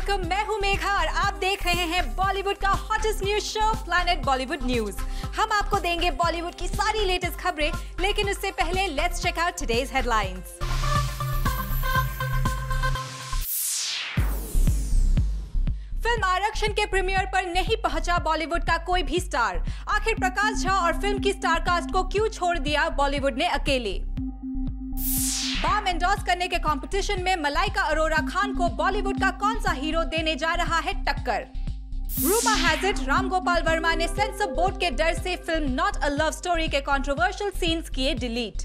Welcome. मैं हूं मेघा और आप देख रहे हैं बॉलीवुड का hottest news show planet Bollywood news. हम आपको देंगे बॉलीवुड की सारी लेटेस्ट खबरें, लेकिन उससे पहले let's check out today's headlines. Film Aarakshan के प्रीमियर पर नहीं पहुंचा बॉलीवुड का कोई भी स्टार। आखिर प्रकाश झा और फिल्म की स्टार कास्ट को क्यों छोड़ दिया बॉलीवुड ने अकेले। बाम एंडोर्स करने के कंपटीशन में मलाइका अरोरा खान को बॉलीवुड का कौन सा हीरो देने जा रहा है टक्कर। Rumour has it Ram Gopal Varma ने सेंसर बोर्ड के डर से film not a love story के कंट्रोवर्शियल सीन्स किए डिलीट।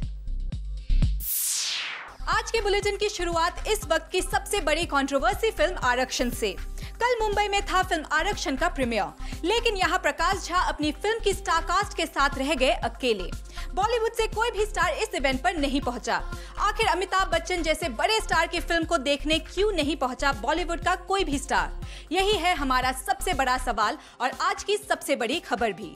आज के बुलेटिन की शुरुआत इस वक्त की सबसे बड़ी कंट्रोवर्सी फिल्म आरक्षण से। कल मुंबई में था फिल्म आरक्षण का प्रीमियर, लेकिन यहाँ प्रकाश झा अपनी फिल्म की स्टार कास्ट के साथ रह गए अकेले। बॉलीवुड से कोई भी स्टार इस इवेंट पर नहीं पहुंचा। आखिर अमिताभ बच्चन जैसे बड़े स्टार की फिल्म को देखने क्यों नहीं पहुंचा बॉलीवुड का कोई भी स्टार? यही है हमारा सबसे बड़ा सवाल और आज की सबसे बड़ी खबर भी।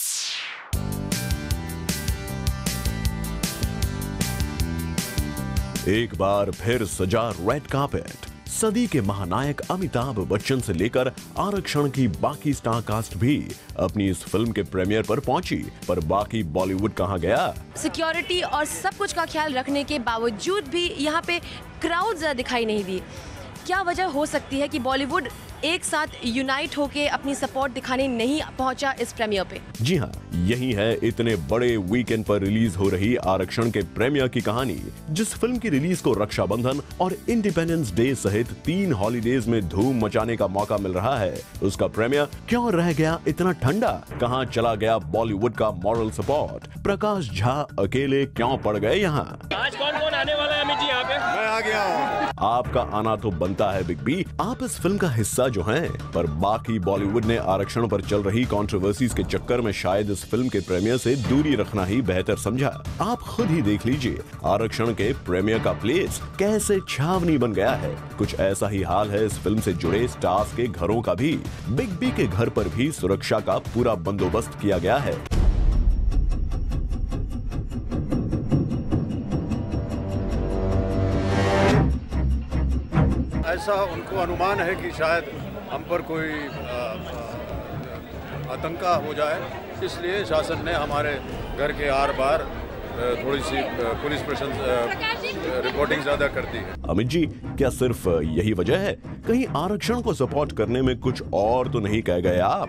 एक बार फिर सजा रेड कार्पेट। सदी के महानायक अमिताभ बच्चन से लेकर आरक्षण की बाकी स्टार कास्ट भी अपनी इस फिल्म के प्रीमियर पर पहुंची, पर बाकी बॉलीवुड कहां गया? सिक्योरिटी और सब कुछ का ख्याल रखने के बावजूद भी यहाँ पे क्राउड ज्यादा दिखाई नहीं दी। क्या वजह हो सकती है कि बॉलीवुड एक साथ यूनाइट होके अपनी सपोर्ट दिखाने नहीं पहुंचा इस प्रीमियर पे? जी हाँ, यही है इतने बड़े वीकेंड पर रिलीज हो रही आरक्षण के प्रीमियर की कहानी। जिस फिल्म की रिलीज को रक्षाबंधन और इंडिपेंडेंस डे सहित 3 हॉलीडेज में धूम मचाने का मौका मिल रहा है, उसका प्रीमियर क्यों रह गया इतना ठंडा? कहां चला गया बॉलीवुड का मॉरल सपोर्ट? प्रकाश झा अकेले क्यों पड़ गए यहाँ? आज कौन कौन आने वाला है अमित जी यहाँ पे? मैं आ गया हूँ। आपका आना तो बनता है बिग बी, आप इस फिल्म का हिस्सा जो हैं, पर बाकी बॉलीवुड ने आरक्षण पर चल रही कंट्रोवर्सीज के चक्कर में शायद इस फिल्म के प्रीमियर से दूरी रखना ही बेहतर समझा। आप खुद ही देख लीजिए, आरक्षण के प्रीमियर का प्लेस कैसे छावनी बन गया है। कुछ ऐसा ही हाल है इस फिल्म से जुड़े स्टार्स के घरों का भी। बिग बी के घर पर भी सुरक्षा का पूरा बंदोबस्त किया गया है। ऐसा उनको अनुमान है कि शायद हम पर कोई आतंका हो जाए, इसलिए शासन ने हमारे घर के आर पार थोड़ी सी पुलिस रिपोर्टिंग ज्यादा करती है। अमित जी, क्या सिर्फ यही वजह है? कहीं आरक्षण को सपोर्ट करने में कुछ और तो नहीं कह गए आप?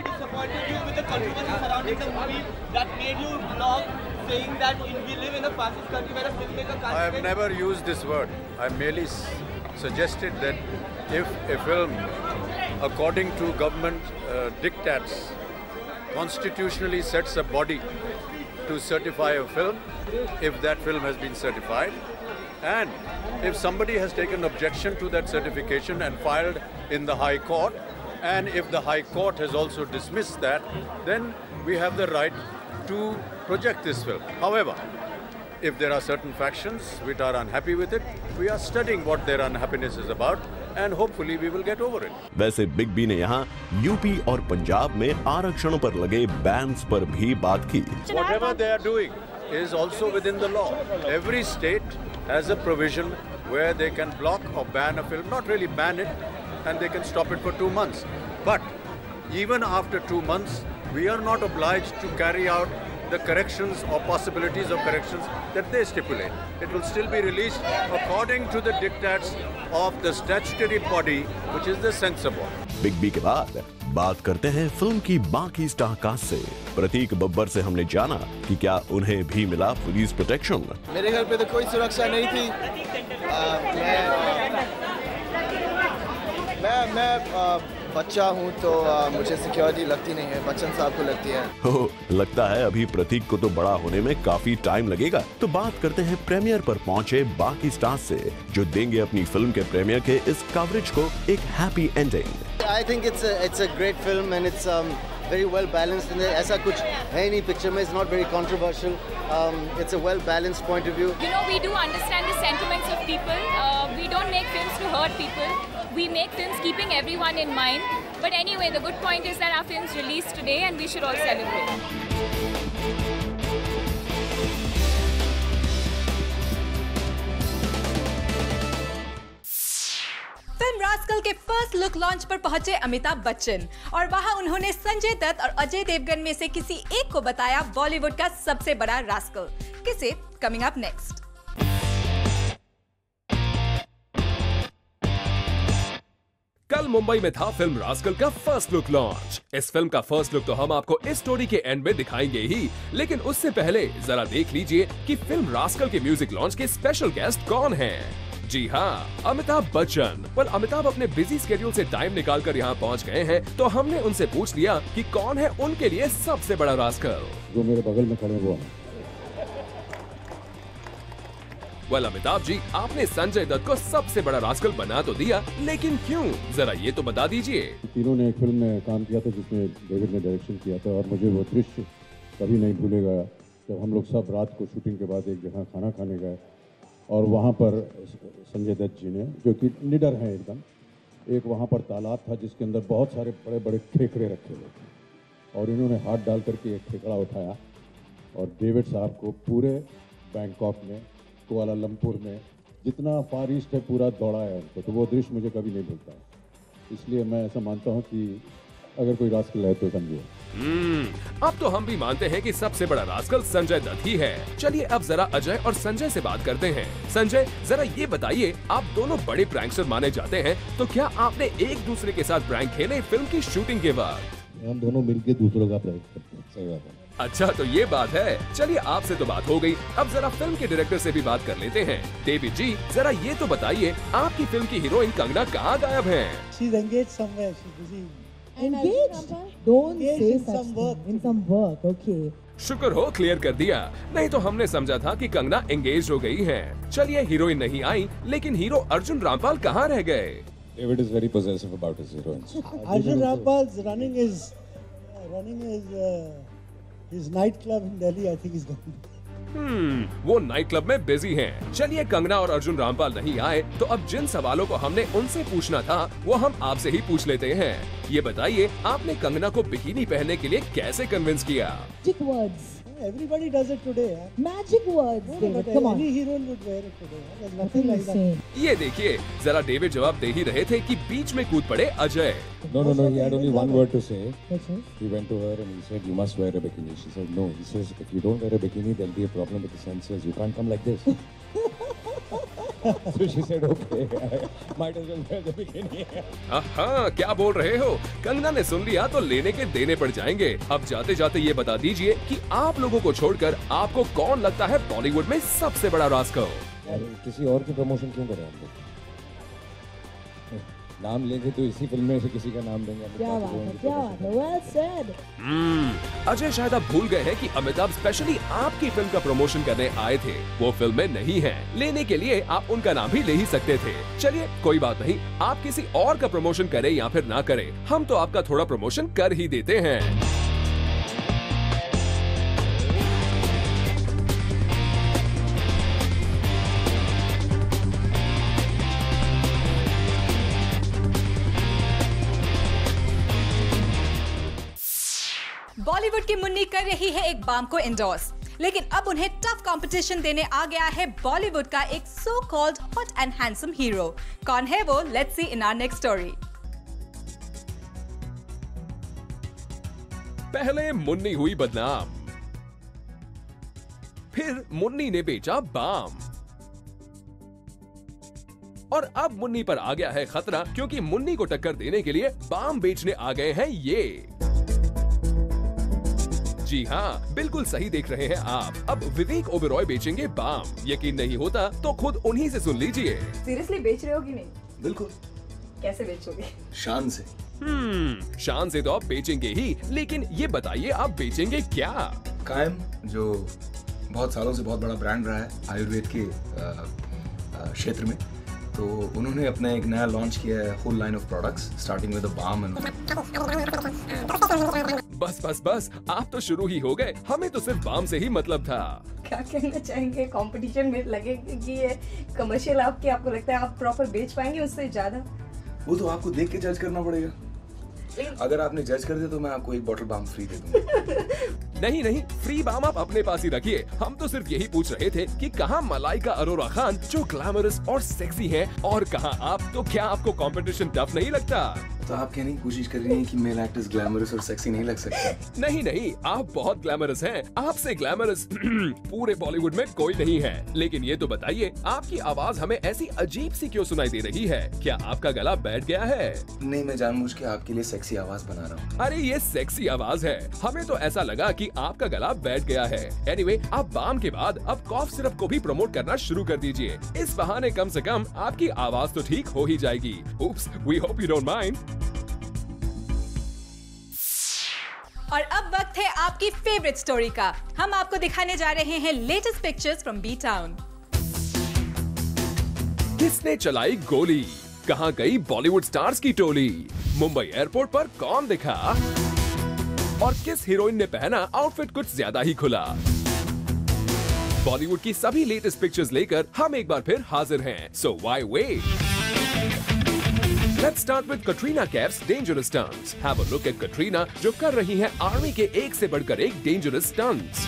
I have never used this word. I merely suggested that if a film, according to government diktats, constitutionally sets a body to certify a film, if that film has been certified, and if somebody has taken objection to that certification and filed in the High Court, and if the High Court has also dismissed that, then we have the right to project this film. However, if there are certain factions which are unhappy with it, we are studying what their unhappiness is about and hopefully we will get over it. वैसे big B ने यहाँ UP और पंजाब में आरक्षण पर लगे bans पर भी बात की। Whatever they are doing is also within the law. Every state has a provision where they can block or ban a film, not really ban it, and they can stop it for 2 months. But even after 2 months, we are not obliged to carry out the corrections or possibilities of corrections that they stipulate. It will still be released according to the diktats of the statutory body, which is the censor board. Big B के बाद बात करते हैं film की बाकी star cast से। प्रतीक बब्बर से हमने जाना कि क्या उन्हें भी मिला पुलिस प्रोटेक्शन। मेरे घर पे तो कोई सुरक्षा नहीं थी। मैं बच्चा हूँ तो मुझे सिक्योरिटी लगती नहीं है, बच्चन साहब को लगती है। ओह, लगता है अभी प्रतीक को तो बड़ा होने में काफी टाइम लगेगा। तो बात करते हैं प्रीमियर पर पहुंचे बाकी स्टार्स से, जो देंगे अपनी फिल्म के प्रीमियर के इस कवरेज को एक happy ending. I think it's a great film and it's very well balanced. And ऐसा कुछ है नहीं पिक्चर में, it's not very controversial. It's a well balanced point of view. You know, we do understand the sentiments of people. We don't make films to hurt people. We make films keeping everyone in mind. But anyway, the good point is that our film's released today and we should all celebrate. Film Rascal के first look launch पर पहुंचे अमिताभ बच्चन और वहां उन्होंने संजय दत्त और अजय देवगन में से किसी एक को बताया बॉलीवुड का सबसे बड़ा रास्कल। किसे? Coming up next. कल मुंबई में था फिल्म रास्कल का फर्स्ट लुक लॉन्च। इस फिल्म का फर्स्ट लुक तो हम आपको इस स्टोरी के एंड में दिखाएंगे ही, लेकिन उससे पहले जरा देख लीजिए कि फिल्म रास्कल के म्यूजिक लॉन्च के स्पेशल गेस्ट कौन हैं। जी हाँ, अमिताभ बच्चन। अमिताभ अपने बिजी स्केड्यूल से टाइम निकालकर यहाँ पहुँच गए हैं, तो हमने उनसे पूछ लिया कि कौन है उनके लिए सबसे बड़ा रास्कल। जो मेरे बगल में खड़े वो हैं। अमिताभ जी, आपने संजय दत्त को सबसे बड़ा रास्कल बना तो दिया, लेकिन क्यों? जरा ये तो बता दीजिए। तीनों ने एक फिल्म में काम किया था जिसमें डेविड ने डायरेक्शन किया था, और मुझे वो दृश्य कभी नहीं भूलेगा जब हम लोग सब रात को शूटिंग के बाद एक जगह खाना खाने गए और वहाँ पर संजय दत्त जी ने, जो कि निडर हैं एकदम, एक वहाँ पर तालाब था जिसके अंदर बहुत सारे बड़े बड़े खेकड़े रखे हुए थे और इन्होंने हाथ डाल करके एक खेकड़ा उठाया और डेविड साहब को पूरे बैंकॉक में, कुआलालंपुर में, जितना फार ईस्ट है पूरा दौड़ाया उनको। तो वो दृश्य मुझे कभी नहीं भूलता है। इसलिए मैं ऐसा मानता हूँ कि अगर कोई रास्कल है तो संजय। अब तो हम भी मानते हैं कि सबसे बड़ा रास्कल संजय दत्त ही है। चलिए अब जरा अजय और संजय से बात करते हैं। संजय, जरा ये बताइए, आप दोनों बड़े प्रैंकस्टर माने जाते हैं, तो क्या आपने एक दूसरे के साथ प्रैंक खेले फिल्म की शूटिंग के बाद? हम दोनों मिलके दूसरों का प्रैंक करते हैं। सही बात है। अच्छा, तो ये बात है। चलिए आपसे तो बात हो गई, अब जरा फिल्म के डायरेक्टर से भी बात कर लेते हैं। डेविड जी, जरा ये तो बताइए, आपकी फिल्म की हीरोइन कंगना कहाँ गायब है? She's engaged somewhere. She's busy. Engaged? Don't say such thing. In some work, okay. शुक्र हो क्लियर कर दिया, नहीं तो हमने समझा था कि कंगना एंगेज हो गई है। चलिए हीरोइन नहीं आई, लेकिन हीरो अर्जुन रामपाल कहाँ रह गए? David is very possessive about his heroines. Arjun Rampal's running his nightclub in Delhi. I think he's gone. वो नाइट क्लब में बिजी हैं। चलिए कंगना और अर्जुन रामपाल नहीं आए, तो अब जिन सवालों को हमने उनसे पूछना था वो हम आपसे ही पूछ लेते हैं। ये बताइए, आपने कंगना को बिकिनी पहनने के लिए कैसे कन्विंस किया? Magic words. Everybody does it today. Magic words. No, David, but come on. any heroine would wear it today. There's nothing like that. ये देखिए, जरा डेविड जवाब दे ही रहे थे कि बीच में कूद पड़े Ajay. No, he had only one word to say. He went to her and he said, "You must wear a bikini." She said, "No." He says, "If you don't wear a bikini, there'll be a problem with the sensors. You can't come like this." So she said, "Okay, might as well wear the bikini." हाँ, क्या बोल रहे हो? कंगना ने सुन लिया तो लेने के देने पड़ जाएंगे। अब जाते जाते ये बता दीजिए कि आप लोगों को छोड़कर आपको कौन लगता है बॉलीवुड में सबसे बड़ा रास्कल? किसी और की प्रमोशन क्यों करें हम लोग? नाम लेंगे तो इसी फिल्म में से किसी का नाम लेंगे। क्या बात है, क्या बात है, well said. अजय, शायद आप भूल गए हैं कि अमिताभ स्पेशली आपकी फिल्म का प्रमोशन करने आए थे। वो फिल्म में नहीं है, लेने के लिए आप उनका नाम भी ले ही सकते थे। चलिए कोई बात नहीं, आप किसी और का प्रमोशन करें या फिर ना करें, हम तो आपका थोड़ा प्रमोशन कर ही देते हैं। बॉलीवुड की मुन्नी कर रही है एक बाम को एंडोर्स, लेकिन अब उन्हें टफ कंपटीशन देने आ गया है बॉलीवुड का एक so called hot and handsome hero. कौन है वो? Let's see in our next story. पहले मुन्नी हुई बदनाम, फिर मुन्नी ने बेचा बाम, और अब मुन्नी पर आ गया है खतरा, क्योंकि मुन्नी को टक्कर देने के लिए बाम बेचने आ गए हैं ये। जी हाँ, बिल्कुल सही देख रहे हैं आप। अब विवेक ओबेरॉय बेचेंगे बाम। यकीन नहीं होता तो खुद उन्हीं से सुन लीजिए। सीरियसली बेच रहे हो कि नहीं? बिल्कुल। कैसे बेचोगे? शान से। शान से तो आप बेचेंगे ही, लेकिन ये बताइए आप बेचेंगे क्या? कायम, जो बहुत सालों से बहुत बड़ा ब्रांड रहा है आयुर्वेद के क्षेत्र में, तो उन्होंने अपना एक नया लॉन्च किया है whole line of products starting with the balm and बस आप तो शुरू ही हो गए, हमें तो सिर्फ बाम से ही मतलब था। क्या कहना चाहेंगे? कंपटीशन में लगे कि ये कमर्शियल आपको लगता है आप प्रॉपर बेच पाएंगे उससे ज्यादा? वो तो आपको देख के जज करना पड़ेगा। अगर आपने जज कर दिया तो मैं आपको एक बॉटल बाम फ्री दे दूंगा। नहीं नहीं, फ्री बाम आप अपने पास ही रखिए। हम तो सिर्फ यही पूछ रहे थे कि कहाँ मलाइका अरोरा खान जो ग्लैमरस और सेक्सी हैं, और कहाँ आप। तो क्या आपको कंपटीशन टफ नहीं लगता? तो आप कहने की कोशिश कर रही हैं कि मेल एक्टर्स ग्लैमरस और सेक्सी नहीं लग सकते? नहीं नहीं, आप बहुत ग्लैमरस हैं। आपसे ग्लैमरस पूरे बॉलीवुड में कोई नहीं है। लेकिन ये तो बताइए, आपकी आवाज हमें ऐसी अजीब सी क्यों सुनाई दे रही है? क्या आपका गला बैठ गया है? नहीं, मैं जानबूझ के आपके लिए सेक्सी आवाज बना रहा हूँ। अरे ये सेक्सी आवाज है, हमें तो ऐसा लगा कि आपका गला बैठ गया है। एनीवे, आप बाम के बाद अब कॉफ सिरप को भी प्रमोट करना शुरू कर दीजिए। इस बहाने कम से कम आपकी आवाज तो ठीक हो ही जाएगी। Oops, we hope you don't mind. और अब वक्त है आपकी फेवरेट स्टोरी का। हम आपको दिखाने जा रहे हैं latest pictures from B town. किसने चलाई गोली? कहां गई बॉलीवुड स्टार्स की टोली? मुंबई एयरपोर्ट पर कौन दिखा? और किस हीरोइन ने पहना आउटफिट कुछ ज्यादा ही खुला? बॉलीवुड की सभी लेटेस्ट पिक्चर्स लेकर हम एक बार फिर हाजिर हैं। So why wait? Let's start with Katrina Kaif's dangerous stunts. Have a look at Katrina जो कर रही हैं आर्मी के एक से बढ़कर एक dangerous stunts.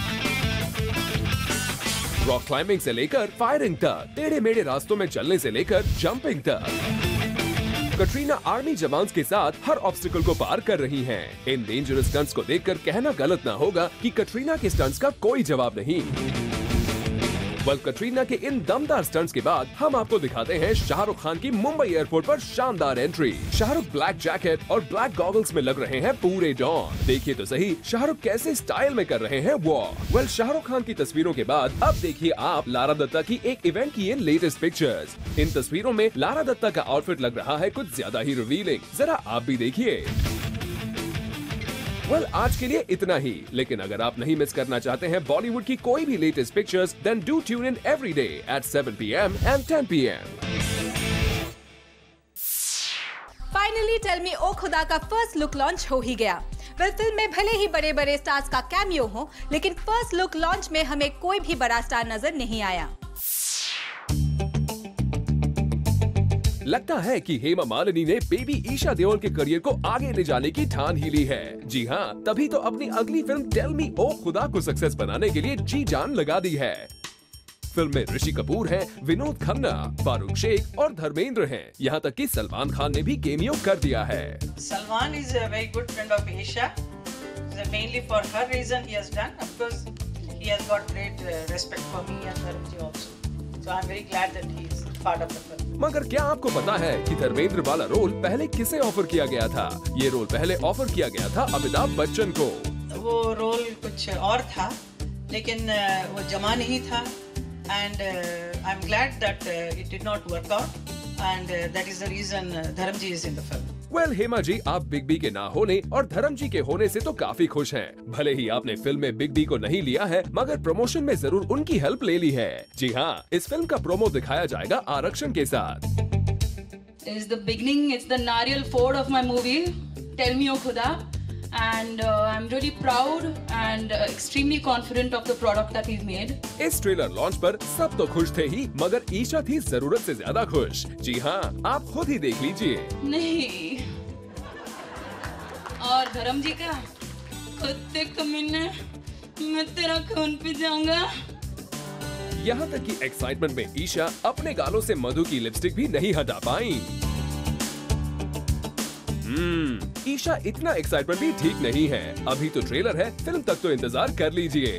रॉक क्लाइंबिंग से लेकर फायरिंग तक, टेढ़े मेढ़े रास्तों में चलने से लेकर जंपिंग तक, कटरीना आर्मी जवान्स के साथ हर ऑब्स्टिकल को पार कर रही हैं। इन डेंजरस स्टंट्स को देखकर कहना गलत ना होगा कि कटरीना के स्टंट्स का कोई जवाब नहीं। कटरीना के इन दमदार स्टंट्स के बाद हम आपको दिखाते हैं शाहरुख खान की मुंबई एयरपोर्ट पर शानदार एंट्री। शाहरुख ब्लैक जैकेट और ब्लैक गॉगल्स में लग रहे हैं पूरे डॉन। देखिए तो सही शाहरुख कैसे स्टाइल में कर रहे हैं वॉक। शाहरुख खान की तस्वीरों के बाद अब देखिए आप लारा दत्ता की एक इवेंट की ये लेटेस्ट पिक्चर्स। इन तस्वीरों में लारा दत्ता का आउटफिट लग रहा है कुछ ज्यादा ही रिवीलिंग। जरा आप भी देखिए। आज के लिए इतना ही, लेकिन अगर आप नहीं मिस करना चाहते हैं बॉलीवुड की कोई भी latest pictures, then do tune in every day at 7 PM and 10 PM. Finally tell me ओ खुदा का फर्स्ट लुक लॉन्च हो ही गया। फिल्म में भले ही बड़े बड़े स्टार्स का कैमियो हो, लेकिन फर्स्ट लुक लॉन्च में हमें कोई भी बड़ा स्टार नजर नहीं आया। लगता है कि हेमा मालिनी ने बेबी ईशा देओल के करियर को आगे ले जाने की ठान ही ली है। जी हाँ, तभी तो अपनी अगली फिल्म टेल मी ओ खुदा को सक्सेस बनाने के लिए जी जान लगा दी है। फिल्म में ऋषि कपूर हैं, विनोद खन्ना, फारूक शेख और धर्मेंद्र हैं। यहाँ तक कि सलमान खान ने भी केमियो कर दिया है। Salman is a very good friend of Esha. Mainly for her reason he has done. Of course, he has got great respect for me and Dharamji also. So I'm very glad that he is part of the film. मगर क्या आपको पता है कि धर्मेंद्र वाला role पहले किसे offer किया गया था? ये रोल पहले ऑफर किया गया था अमिताभ बच्चन को। वो रोल कुछ और था, लेकिन वो जमा नहीं था। And I'm glad that it did not work out. And that is the reason Dharamji is in the film. Hema ji, आप बिग बी के ना होने और धर्म जी के होने से तो काफी खुश हैं। भले ही आपने फिल्म में बिग बी को नहीं लिया है, मगर प्रमोशन में जरूर उनकी हेल्प ले ली है। जी हाँ, इस फिल्म का प्रोमो दिखाया जाएगा आरक्षण के साथ। It's the beginning, it's the Nariyal Ford of my movie, Tell Me O Khuda. And I'm really proud and extremely confident of the product that we've made. इस ट्रेलर लॉन्च पर सब तो खुश थे ही, मगर ईशा थी जरूरत से ज्यादा खुश। जी हाँ, आप खुद ही देख लीजिए। नहीं, और धर्म जी का कुत्ते कमीने, मैं तेरा खून पी जाऊंगा। यहाँ तक कि एक्साइटमेंट में ईशा अपने गालों से मधु की लिपस्टिक भी नहीं हटा पाई। ईशा इतना एक्साइटमेंट भी ठीक नहीं है। अभी तो ट्रेलर है, फिल्म तक तो इंतजार कर लीजिए।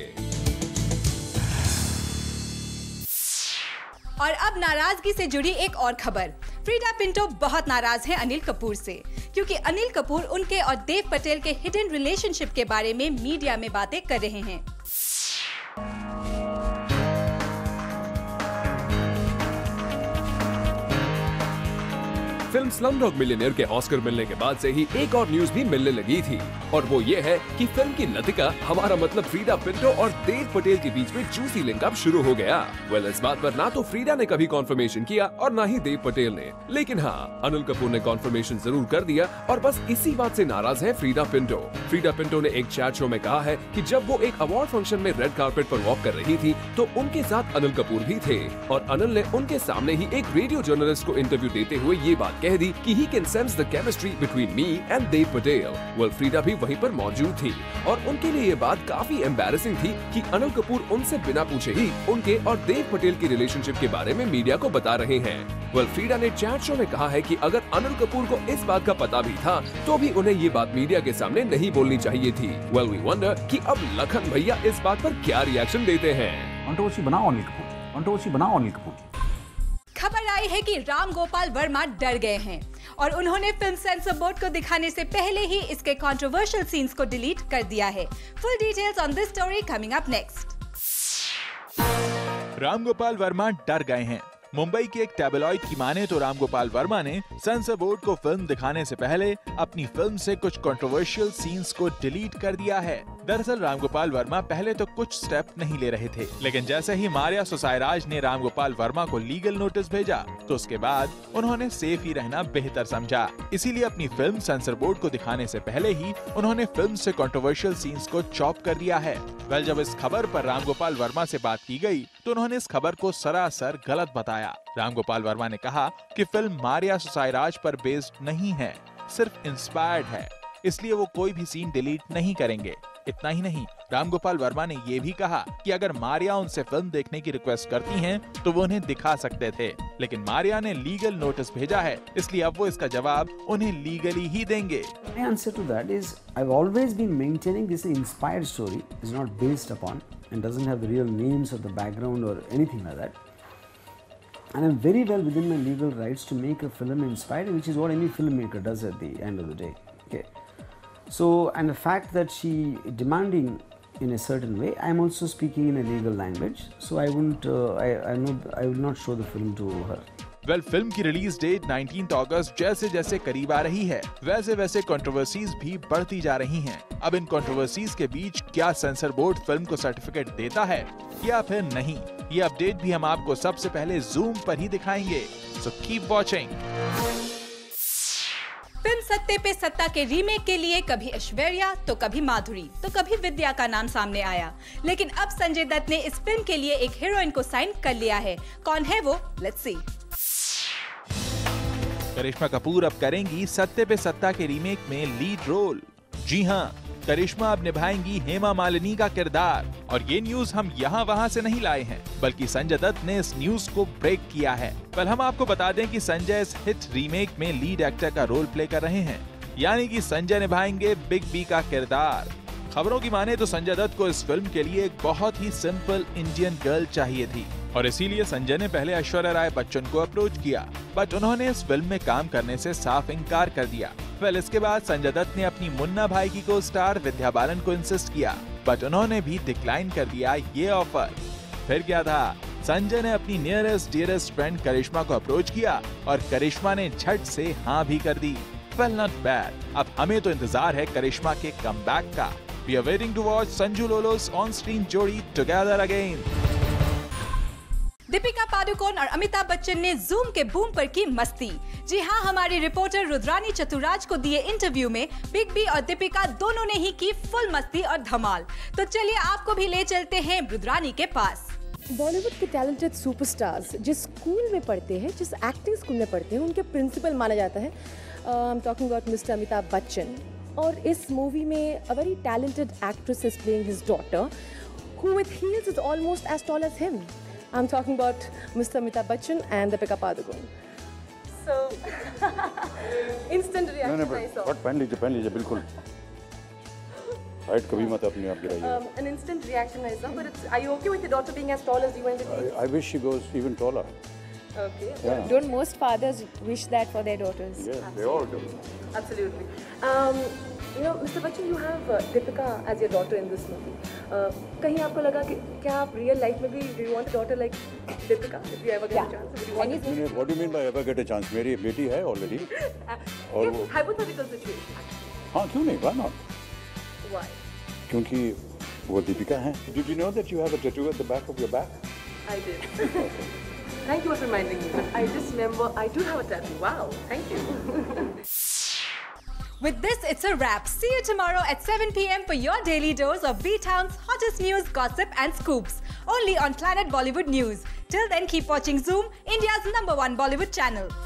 और अब नाराजगी से जुड़ी एक और खबर। फ्रीडा पिंटो बहुत नाराज हैं अनिल कपूर से, क्योंकि अनिल कपूर उनके और देव पटेल के हिडन रिलेशनशिप के बारे में मीडिया में बातें कर रहे हैं। फिल्म स्लमडॉग मिलियनेयर के ऑस्कर मिलने के बाद से ही एक और न्यूज भी मिलने लगी थी, और वो ये है कि फिल्म की लतिका, हमारा मतलब फ्रीडा पिंटो और देव पटेल के बीच में जूसी लिंकअप शुरू हो गया। इस बात पर ना तो फ्रीडा ने कभी कॉन्फर्मेशन किया और ना ही देव पटेल ने, लेकिन हाँ, अनिल कपूर ने कॉन्फर्मेशन जरूर कर दिया, और बस इसी बात से नाराज है फ्रीडा पिंटो। फ्रीडा पिंटो ने एक चैट शो में कहा है कि जब वो एक अवार्ड फंक्शन में रेड कार्पेट पर वॉक कर रही थी तो उनके साथ अनिल कपूर भी थे, और अनिल ने उनके सामने ही एक रेडियो जर्नलिस्ट को इंटरव्यू देते हुए ये बात कह दी कि he can sense the chemistry between me and Dev Patel. वल्फ्रीडा भी वहीं पर मौजूद थी और उनके लिए ये बात काफी एम्बैरेसिंग थी कि अनिल कपूर उनसे बिना पूछे ही उनके और देव पटेल की रिलेशनशिप के बारे में मीडिया को बता रहे हैं। वल्फ्रीडा ने चैट शो में कहा है कि अगर अनिल कपूर को इस बात का पता भी था तो भी उन्हें ये बात मीडिया के सामने नहीं बोलनी चाहिए थी। वेल वी वंडर कि अब लखन भैया इस बात पर क्या रिएक्शन देते हैं। कंट्रोवर्सी बनाओ अनिल कपूर, कंट्रोवर्सी बनाओ अनिल कपूर। खबर आई है कि राम गोपाल वर्मा डर गए हैं और उन्होंने फिल्म सेंसर बोर्ड को दिखाने से पहले ही इसके कंट्रोवर्शियल सीन्स को डिलीट कर दिया है। Full details on this story coming up next. Ram Gopal Varma डर गए हैं। मुंबई की एक टैबलॉइड की माने तो राम गोपाल वर्मा ने सेंसर बोर्ड को फिल्म दिखाने से पहले अपनी फिल्म से कुछ कंट्रोवर्शियल सीन्स को डिलीट कर दिया है। दरअसल राम गोपाल वर्मा पहले तो कुछ स्टेप नहीं ले रहे थे, लेकिन जैसे ही मारिया सुसायराज ने राम गोपाल वर्मा को लीगल नोटिस भेजा तो उसके बाद उन्होंने सेफ ही रहना बेहतर समझा। इसीलिए अपनी फिल्म सेंसर बोर्ड को दिखाने से पहले ही उन्होंने फिल्म से कंट्रोवर्शियल सीन्स को चॉप कर दिया है। वेल, जब इस खबर पर राम गोपाल वर्मा से बात की गई तो उन्होंने इस खबर को सरासर गलत बताया। राम गोपाल वर्मा ने कहा कि फिल्म मारिया सुसायराज पर बेस्ड नहीं है, सिर्फ इंस्पायर्ड है, इसलिए वो कोई भी सीन डिलीट नहीं करेंगे। इतना ही नहीं, राम गोपाल वर्मा ने ये भी कहा कि अगर मारिया उनसे फिल्म देखने की रिक्वेस्ट करती हैं तो वो उन्हें दिखा सकते थे, लेकिन मारिया ने लीगल नोटिस भेजा है, इसलिए अब वो इसका जवाब उन्हें लीगली ही देंगे। My answer to that is I've always been maintaining this inspired story is not based upon and doesn't have the real names or the background or anything like that. And I'm very well within my legal rights to make a film inspired, which is what any filmmaker does at the end of the day. Okay. So, and the fact that she demanding in a certain way, I'm also speaking in a legal language. So I wouldn't, I will not show the film to her. Well, film की release date 19 अगस्त जैसे जैसे करीब आ रही है, वैसे वैसे controversies भी बढ़ती जा रही हैं। अब इन कंट्रोवर्सीज के बीच क्या सेंसर बोर्ड फिल्म को सर्टिफिकेट देता है या फिर नहीं, ये अपडेट भी हम आपको सबसे पहले जूम पर ही दिखाएंगे। So keep watching. फिल्म सत्ते पे सत्ता के रीमेक के लिए कभी ऐश्वर्या तो कभी माधुरी तो कभी विद्या का नाम सामने आया, लेकिन अब संजय दत्त ने इस फिल्म के लिए एक हीरोइन को साइन कर लिया है। कौन है वो? लेट्स सी। करिश्मा कपूर अब करेंगी सत्ते पे सत्ता के रीमेक में लीड रोल। जी हाँ, करिश्मा अब निभाएंगी हेमा मालिनी का किरदार। और ये न्यूज हम यहाँ वहाँ से नहीं लाए हैं, बल्कि संजय दत्त ने इस न्यूज को ब्रेक किया है। पहले हम आपको बता दें कि संजय इस हिट रीमेक में लीड एक्टर का रोल प्ले कर रहे हैं, यानी कि संजय निभाएंगे बिग बी का किरदार। खबरों की माने तो संजय दत्त को इस फिल्म के लिए एक बहुत ही सिंपल इंडियन गर्ल चाहिए थी और इसीलिए संजय ने पहले ऐश्वर्या राय बच्चन को अप्रोच किया, बट उन्होंने इस फिल्म में काम करने से साफ इनकार कर दिया। वेल, इसके बाद संजय दत्त ने अपनी मुन्ना भाई की को स्टार विद्या बालन को इंसिस्ट किया, बट उन्होंने भी डिक्लाइन कर दिया ये ऑफर। फिर क्या था, संजय ने अपनी नियरेस्ट डियरेस्ट फ्रेंड करिश्मा को अप्रोच किया और करिश्मा ने झट से हाँ भी कर दी। Well, not bad. अब हमें तो इंतजार है करिश्मा के कमबैक का। We are waiting to watch Sanju Lolo's on-screen जोड़ी together again. दीपिका पादुकोण और अमिताभ बच्चन ने जूम के बूम पर की मस्ती। जी हाँ, हमारी रिपोर्टर रुद्रानी चतुराज को दिए इंटरव्यू में बिग बी और दीपिका दोनों ने ही की फुल मस्ती और धमाल। तो चलिए आपको भी ले चलते हैं रुद्रानी के पास। बॉलीवुड के टैलेंटेड सुपरस्टार्स जिस स्कूल में पढ़ते हैं, जिस एक्टिंग स्कूल में पढ़ते हैं, उनके प्रिंसिपल माना जाता है। I am talking about mister Amitabh Bachchan. और इस मूवी में a very talented actress is playing his daughter who with heels is almost as tall as him. I'm talking about Mr. Amitabh Bachchan and Deepika Padukone. So instant reaction I saw. What पहन लीजिए बिल्कुल। Height कभी मत अपने आप गिराइए। An instant reaction I saw, but are you okay with your daughter being as tall as you and the heels? I wish she goes even taller. Okay. Yeah. Don't most fathers wish that for their daughters? Yeah, they all do. Absolutely. You know, Mr. Bachchan, you have Deepika as your daughter in this movie. कहीं आपको लगा कि क्या आप real life में भी do you want a daughter like Deepika? If you ever get a chance, would you want it? What do you mean by ever get a chance? मेरी बेटी है already. और वो hypothetical situation. हाँ, क्यों नहीं? Why not? Why? क्योंकि वो दीपिका है. Did you know that you have a tattoo at the back of your back? I did. Thank you for reminding me. I just remember I do have a tattoo. Wow, thank you. With this, it's a wrap. See you tomorrow at 7 p.m. for your daily dose of B-Town's hottest news, gossip and scoops. Only on Planet Bollywood News. Till then, keep watching Zoom, India's #1 Bollywood channel.